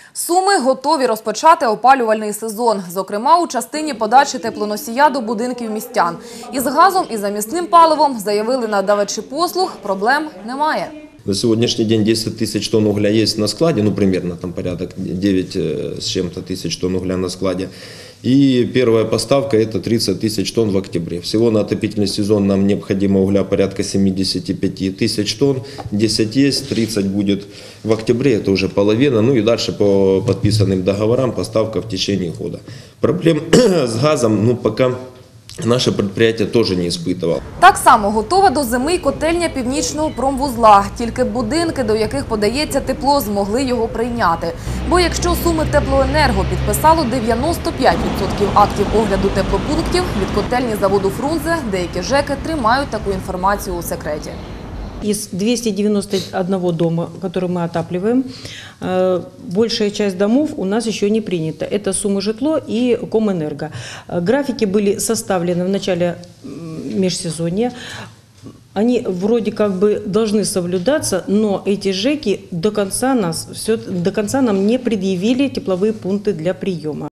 Суми готові розпочати опалювальний сезон, зокрема у частині подачі теплоносія до будинків містян. Із газом і замісним паливом, заявили надавачі послуг, проблем немає. На сегодняшний день 10 тысяч тонн угля есть на складе, ну примерно там порядок 9 с чем-то тысяч тонн угля на складе. И первая поставка это 30 тысяч тонн в октябре. Всего на отопительный сезон нам необходимо угля порядка 75 тысяч тонн. 10 есть, 30 будет в октябре, это уже половина. Ну и дальше по подписанным договорам поставка в течение года. Проблем с газом пока наше предприятие теж не испытывало. Так само готова до зими й котельня Північного промвузла. Тільки будинки, до яких подається тепло, змогли його прийняти. Бо якщо Суми Теплоенерго підписало 95% актів огляду теплопунктів, від котельні заводу «Фрунзе» деякі ЖЕКи тримають таку інформацію у секреті. Из 291 дома, который мы отапливаем, большая часть домов у нас еще не принята. Это Сумы Житло и Комэнерго. Графики были составлены в начале межсезонья. Они вроде как бы должны соблюдаться, но эти ЖЭКи до конца нам не предъявили тепловые пункты для приема.